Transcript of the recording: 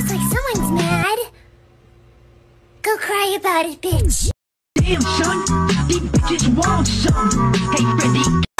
Looks like someone's mad. Go cry about it, bitch. Damn, son, these bitches want some. Hey, Freddy.